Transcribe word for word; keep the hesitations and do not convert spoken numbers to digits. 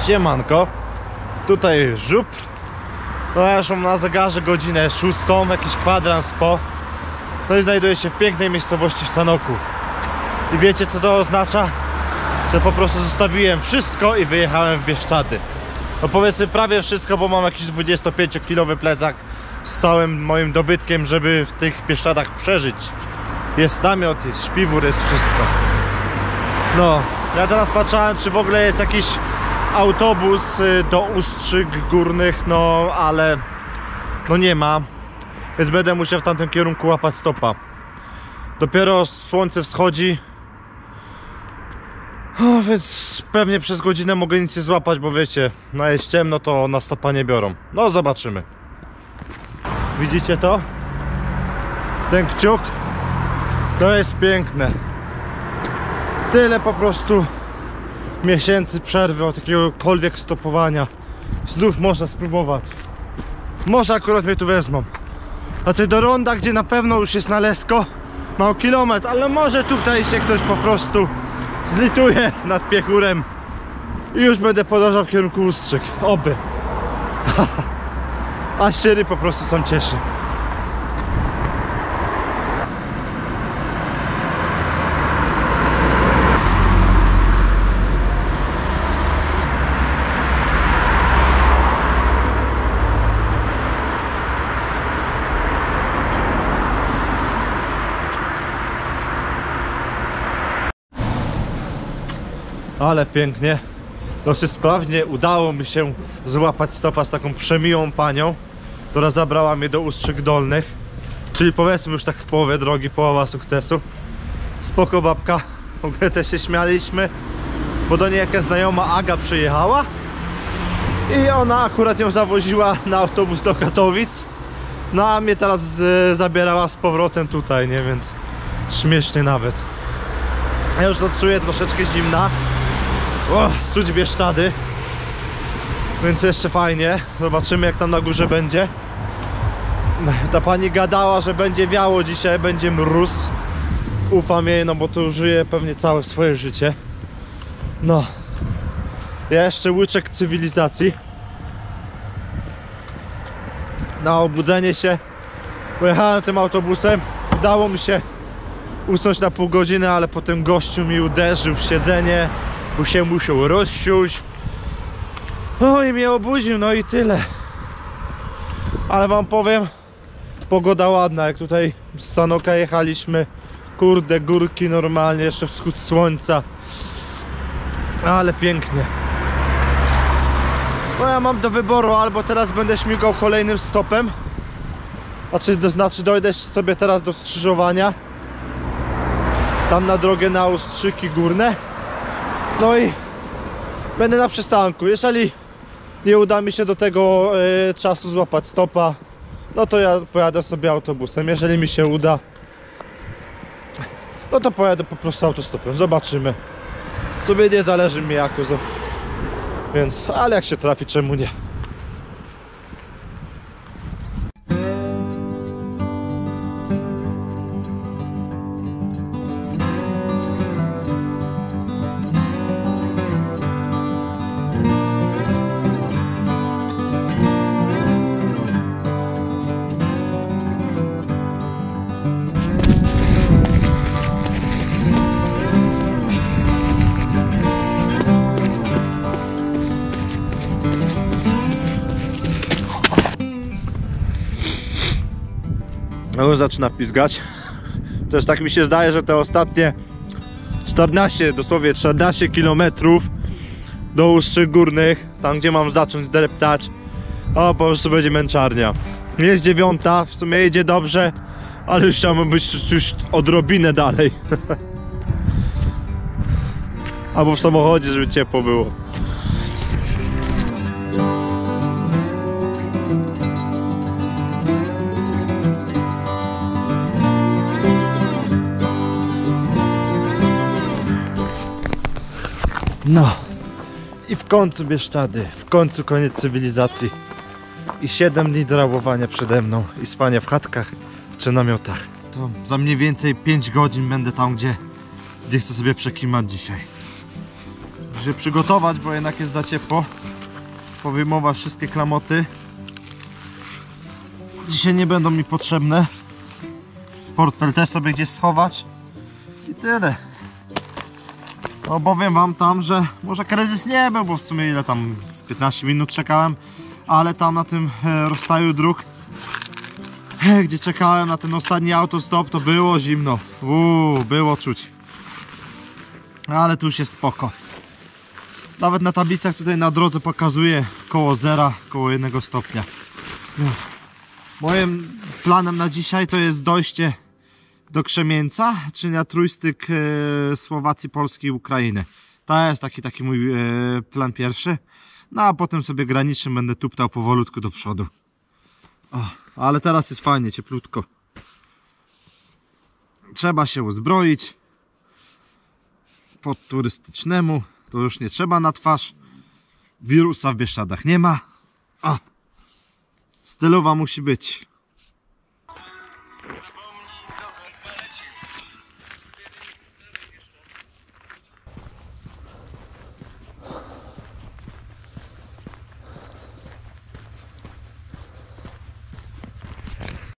Siemanko, tutaj Żupr. To ja już mam na zegarze godzinę szóstą, jakiś kwadrans po. No i znajduję się w pięknej miejscowości w Sanoku. I wiecie co to oznacza? Że po prostu zostawiłem wszystko i wyjechałem w Bieszczady. No powiedzmy prawie wszystko, bo mam jakiś dwudziestopięciokilowy plecak z całym moim dobytkiem, żeby w tych Bieszczadach przeżyć. Jest namiot, jest śpiwór, jest wszystko. No, ja teraz patrzałem, czy w ogóle jest jakiś autobus do Ustrzyk Górnych, no ale no nie ma, więc będę musiał w tamtym kierunku łapać stopa. Dopiero słońce wschodzi, o, więc pewnie przez godzinę mogę nic nie złapać, bo wiecie, no jest ciemno, to na stopa nie biorą. No zobaczymy. Widzicie to? Ten kciuk to jest piękne. Tyle po prostu miesięcy przerwy od jakiegokolwiek stopowania. Znów można spróbować. Może akurat mnie tu wezmą. Znaczy do ronda, gdzie na pewno już jest na lesko, mało kilometr, ale może tutaj się ktoś po prostu zlituje nad piechurem i już będę podążał w kierunku Ustrzyk. Oby. A ściery po prostu są cieszy. Ale pięknie, dosyć sprawnie udało mi się złapać stopa z taką przemiłą panią, która zabrała mnie do Ustrzyk Dolnych, czyli powiedzmy już tak w połowie drogi, połowa sukcesu. Spoko babka, w ogóle też się śmialiśmy, bo do niej jakaś znajoma Aga przyjechała i ona akurat ją zawoziła na autobus do Katowic, no a mnie teraz z, zabierała z powrotem tutaj, nie, więc śmiesznie nawet. Ja już to czuję troszeczkę zimna. O, czuć Bieszczady, więc jeszcze fajnie. Zobaczymy jak tam na górze będzie. Ta pani gadała, że będzie wiało dzisiaj, będzie mróz. Ufam jej, no bo tu żyje pewnie całe swoje życie. No, ja jeszcze łyczek cywilizacji. Na obudzenie się pojechałem tym autobusem. Udało mi się usnąć na pół godziny, ale potem gościu mi uderzył w siedzenie, bo się musiał rozsiąść. No i mnie obudził, no i tyle. Ale wam powiem, pogoda ładna, jak tutaj z Sanoka jechaliśmy. Kurde, górki normalnie, jeszcze wschód słońca. Ale pięknie. No ja mam do wyboru, albo teraz będę śmigał kolejnym stopem, znaczy, to znaczy dojdę sobie teraz do skrzyżowania, tam na drogę na Ustrzyki Górne. No i będę na przystanku. Jeżeli nie uda mi się do tego y, czasu złapać stopa, no to ja pojadę sobie autobusem. Jeżeli mi się uda, no to pojadę po prostu autostopem. Zobaczymy. Sobie nie zależy mi jako, więc, ale jak się trafi, czemu nie? No już zaczyna pizgać. Też tak mi się zdaje, że te ostatnie czternaście, dosłownie czternaście kilometrów do Ustrzyk Górnych, tam gdzie mam zacząć dreptać, o, po prostu będzie męczarnia. Jest dziewiąta, w sumie idzie dobrze, ale już chciałbym być już odrobinę dalej. Albo w samochodzie, żeby ciepło było. No i w końcu Bieszczady, w końcu koniec cywilizacji i siedem dni do rabowania przede mną i spania w chatkach czy namiotach. To za mniej więcej pięć godzin będę tam, gdzie, gdzie chcę sobie przekimać dzisiaj. się przygotować, bo jednak jest za ciepło. Powyjmować wszystkie klamoty. Dzisiaj nie będą mi potrzebne. Portfel też sobie gdzieś schować. I tyle. No powiem wam tam, że może kryzys nie był, bo w sumie ile tam z piętnaście minut czekałem, ale tam na tym e, rozstaju dróg, e, gdzie czekałem na ten ostatni autostop, to było zimno. Uuu, było czuć. Ale tu już jest spoko. Nawet na tablicach tutaj na drodze pokazuje koło zera, koło jednego stopnia. Moim planem na dzisiaj to jest dojście do Krzemieńca, czyli na trójstyk e, Słowacji, Polski i Ukrainy. To jest taki, taki mój e, plan pierwszy. No a potem sobie granicznym będę tuptał powolutku do przodu. O, ale teraz jest fajnie, cieplutko. Trzeba się uzbroić. Po turystycznemu to już nie trzeba na twarz. Wirusa w Bieszczadach nie ma. O, stylowa musi być.